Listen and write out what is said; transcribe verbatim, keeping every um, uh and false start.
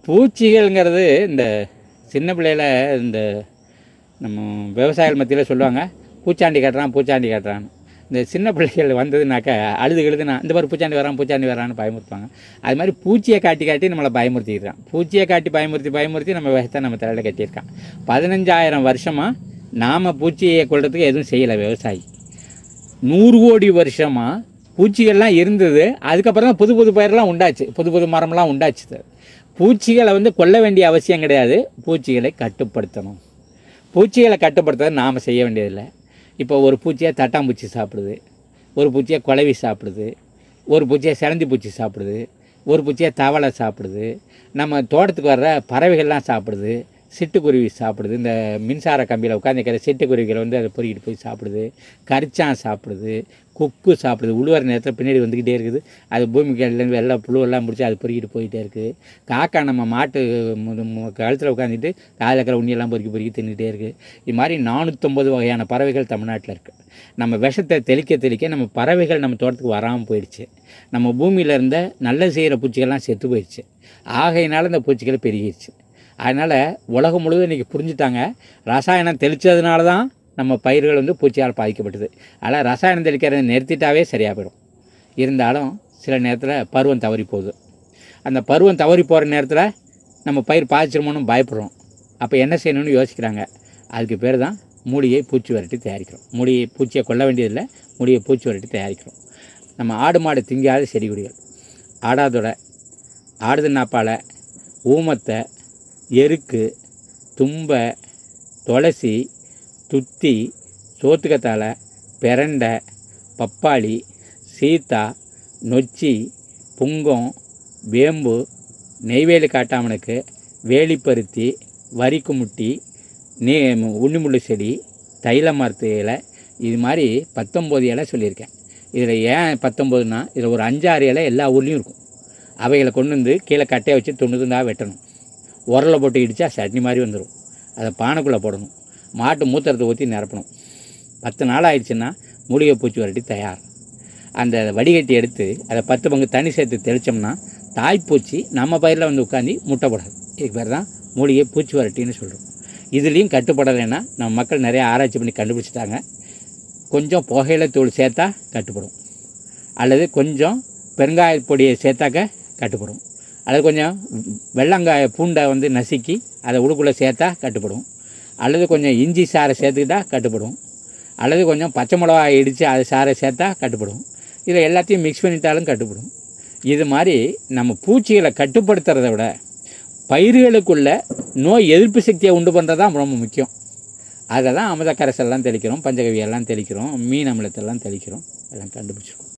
பூச்சிகள்ங்கிறது இந்த சின்ன பிள்ளையில இந்த நம்ம விவசாயிகள் மத்தியில் சொல்லுவாங்க, பூச்சாண்டி காட்டுறான் பூச்சாண்டி காட்டுறான்னு. இந்த சின்ன பிள்ளைகள் வந்ததுனாக்கா அழுது எழுதுனா இந்த மாதிரி பூச்சாண்டி வரான் பூச்சாண்டி வரான்னு பயமுறுத்துவாங்க. அது மாதிரி பூச்சியை காட்டி காட்டி நம்மளை பயமுறுத்திக்கிறான். பூச்சியை காட்டி பயமுறுத்தி பயமுறுத்தி நம்ம விஷத்தை நம்ம தலையில் கட்டியிருக்கான். பதினஞ்சாயிரம் வருஷமாக நாம் பூச்சியை கொள்றதுக்கு எதுவும் செய்யலை விவசாயி. நூறு கோடி வருஷமாக பூச்சிகள்லாம் இருந்தது. அதுக்கப்புறம் தான் புது புது பயிரெலாம் உண்டாச்சு, புது புது மரம்லாம் உண்டாச்சு. பூச்சிகளை வந்து கொல்ல வேண்டிய அவசியம் கிடையாது, பூச்சிகளை கட்டுப்படுத்தணும். பூச்சிகளை கட்டுப்படுத்த நாம் செய்ய வேண்டியதில்லை. இப்போ ஒரு பூச்சியை தட்டாம்பூச்சி சாப்பிடுது, ஒரு பூச்சியை குளவி சாப்பிடுது, ஒரு பூச்சியை சிலந்தி பூச்சி சாப்பிடுது, ஒரு பூச்சியை தவளை சாப்பிடுது, நம்ம தோட்டத்துக்கு வர்ற பறவைகள்லாம் சாப்பிடுது, சிட்டுக்குருவி சாப்பிடுது. இந்த மின்சார கம்பியில் உட்காந்துக்கிற சிட்டுக்குருவிகளை வந்து அதை பொறுக்கிட்டு போய் சாப்பிடுது. கரிச்சான் சாப்பிடுது, கொக்கு சாப்பிடுது. உழுவர நேரத்தில் பின்னாடி வந்துக்கிட்டே இருக்குது. அது பூமிக்கு எல்லாம் புழுவெல்லாம் முடிச்சு அது பொறுக்கிட்டு போயிட்டே இருக்குது. காக்கா நம்ம மாட்டு கழுத்தில் உட்காந்துட்டு காதில் இருக்கிற உண்ணியெல்லாம் பொறுக்கி பொறுக்கி தின்னுகிட்டே இருக்குது. இது மாதிரி நானூற்றம்பது வகையான பறவைகள் தமிழ்நாட்டில் இருக்குது. நம்ம விஷத்தை தெளிக்க தெளிக்க நம்ம பறவைகள் நம்ம தோட்டத்துக்கு வராமல் போயிடுச்சு. நம்ம பூமியில் இருந்த நல்ல செய்கிற பூச்சிகள்லாம் செத்து போயிடுச்சு. ஆகையினால இந்த பூச்சிகள் பெருகிடுச்சு. அதனால் உலகம் முழுவதும் இன்றைக்கி புரிஞ்சுட்டாங்க, ரசாயனம் தெளித்ததுனால தான் நம்ம பயிர்கள் வந்து பூச்சியால் பாதிக்கப்பட்டது. அதனால் ரசாயனம் தெளிக்கிறத நிறுத்திட்டாவே சரியாக போயிடும். இருந்தாலும் சில நேரத்தில் பருவம் தவறி போகுது. அந்த பருவம் தவறி போகிற நேரத்தில் நம்ம பயிர் பாதிச்சிருமோன்னு பயப்படுறோம். அப்போ என்ன செய்யணும்னு யோசிக்கிறாங்க. அதுக்கு பேர் தான் மூலிகை பூச்சி விரட்டி தயாரிக்கிறோம். மூலிகை பூச்சியை கொல்ல வேண்டியதில்லை, மூலிகை பூச்சி விரட்டி தயாரிக்கிறோம். நம்ம ஆடு மாடு திங்காத செடி கொடிகள், ஆடாதொடை, ஆடுதுன்னாப்பாலை, ஊமத்தை, எருக்கு, தும்பை, துளசி, துத்தி, சோத்துக்கத்தாழை, பெரண்டை, பப்பாளி, சீத்தா, நொச்சி, புங்கம், வேம்பு, நெய்வேலி காட்டாமனுக்கு, வேலிப்பருத்தி, வரிக்குமுட்டி, நீ உண்ணிமுள்ளு செடி, தைல மரத்து இலை, இது மாதிரி பத்தொம்போது இலை சொல்லியிருக்கேன். இதில் ஏன் பத்தொம்போதுன்னா இதில் ஒரு அஞ்சாறு இலை எல்லா ஊர்லேயும் இருக்கும். அவைகளை கொண்டு வந்து கீழே கட்டையை வச்சு துண்டு துண்டாக வெட்டணும். உரலை போட்டு இடித்தா சட்னி மாதிரி வந்துடும். அதை பானைக்குள்ளே போடணும். மாட்டு மூத்திரத்தை ஊற்றி நிரப்பணும். பத்து நாள் ஆயிடுச்சுன்னா மூலிகை பூச்சி வரட்டி தயார். அந்த வடிகட்டி எடுத்து அதை பத்து பங்கு தண்ணி சேர்த்து தெளித்தோம்னா தாய்ப்பூச்சி நம்ம பயிரில் வந்து உட்காந்து முட்டை போடாது. இதுக்கு பேர் தான் மூலிகை பூச்சி வரட்டின்னு சொல்கிறோம். இதுலேயும் கட்டுப்படலைன்னா நம்ம மக்கள் நிறைய ஆராய்ச்சி பண்ணி கண்டுபிடிச்சிட்டாங்க. கொஞ்சம் புகையில தூள் சேர்த்தா கட்டுப்படும், அல்லது கொஞ்சம் பெருங்காய பொடியை சேர்த்தாக்க கட்டுப்படும், அல்லது கொஞ்சம் வெள்ளங்காய பூண்டை வந்து நசுக்கி அதை உடுக்குள்ளே சேர்த்தா கட்டுப்படும், அல்லது கொஞ்சம் இஞ்சி சாறை சேர்த்துக்கிட்டால் கட்டுப்படும், அல்லது கொஞ்சம் பச்சை மிளகா இடித்து அது சாறை சேர்த்தா கட்டுப்படும். இதில் எல்லாத்தையும் மிக்ஸ் பண்ணிட்டாலும் கட்டுப்படும். இது மாதிரி நம்ம பூச்சிகளை கட்டுப்படுத்துறத விட பயிர்களுக்குள்ள நோய் எதிர்ப்பு சக்தியை உண்டு பண்ணுறது தான் ரொம்ப முக்கியம். அதை தான் அமிர்த கரைசல்லாம் தெளிக்கிறோம், பஞ்சகவியெல்லாம் தெளிக்கிறோம், மீன் அமிலத்தெல்லாம் தெளிக்கிறோம், எல்லாம் கண்டுபிடிச்சிருக்கோம்.